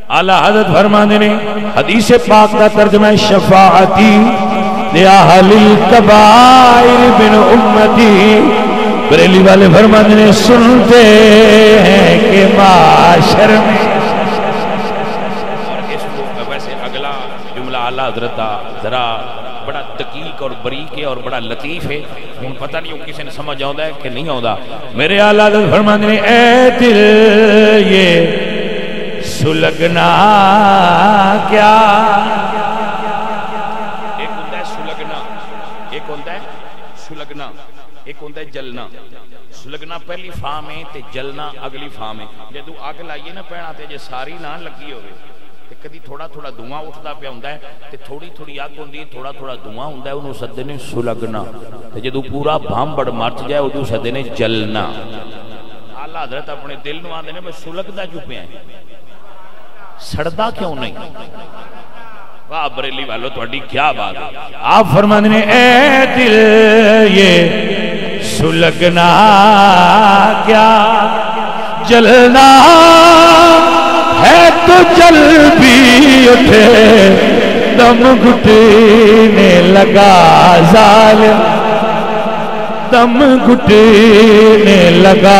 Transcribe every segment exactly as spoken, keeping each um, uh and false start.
اعلیٰ حضرت فرماندے نے حدیث پاک کا ترجمہ شفاعتی لِأَهْلِ الْكَبَائِرِ مِنْ أُمَّتِي، بریلی والے فرماندے نے سنتے ہیں کہ معاشر میں. اور اس کو ویسے اگلا جملہ اعلیٰ حضرت ذرا بڑا دقیق اور بریک ہے اور بڑا لطیف ہے، ہوں پتہ نہیں کسی نے سمجھ آؤں ہے کہ نہیں آؤں. میرے اعلیٰ حضرت فرماندے نے اے دل یہ سلگنا کیا. ایک ہوتا ہے سلگنا، ایک ہوتا ہے سلگنا، ایک ہوتا ہے جلنا. سلگنا پہلی فام ہے تے جلنا اگلی فام ہے. جدو اگ لائیے نا پینا تے جے ساری نہ لگی ہوئے تے کدی تھوڑا تھوڑا دھواں اٹھتا پیا ہوندا ہے تے تھوڑی تھوڑی اگ ہوندی ہے، تھوڑا تھوڑا دھواں ہوندا ہے، انہوں سدے نے سلگنا. تے جدو پورا بھامبڑ مچ جائے اودوں سدے نے جلنا. اعلیٰ حضرت اپنے دل نوں آندے نے میں سلگدا کیوں پیا ہے، سڑدا کیوں نہیں. واہ بریلی والو تہاڈی کیا بات ہے. آپ فرماندے نے اے دل یہ سلگنا کیا، جلنا ہے تو جل بھی اٹھے، دم گھٹنے لگا ظالم، دم گھٹنے لگا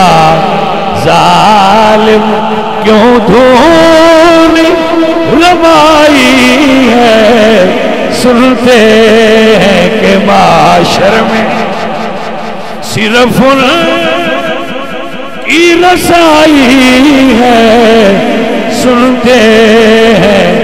ظالم. کیوں دھون روائی ہے، سنتے ہیں کہ معاشر میں صرف ان کی رسائی ہے، سنتے ہیں